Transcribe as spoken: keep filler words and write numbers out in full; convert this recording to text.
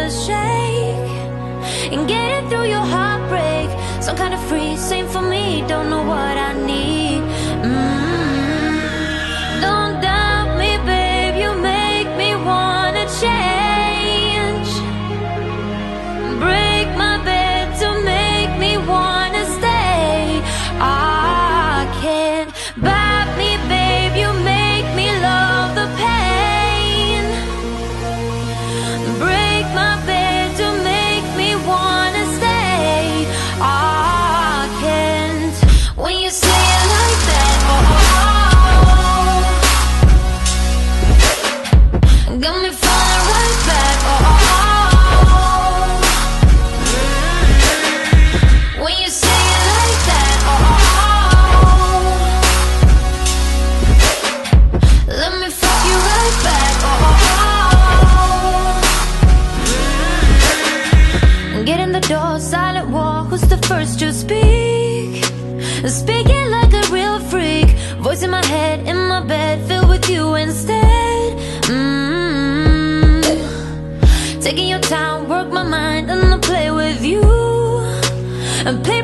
shake and getting through your heartbreak. Some kind of free, same for me, don't know what I need. mm-hmm. Don't doubt me, babe, you make me wanna change. Break my bed to make me wanna stay. I can't bite me, babe, you make me love the pain. Break my bed to make me wanna stay. I can't. When you say it like that, oh, got me falling right back, oh. When you say it like that, oh, let me fuck you right back, oh. Get in the door, silent walk, who's the first to speak? Speaking like a real freak, voice in my head, in my bed, filled with you instead. mm-hmm. Taking your time, work my mind, and I'll play with you and play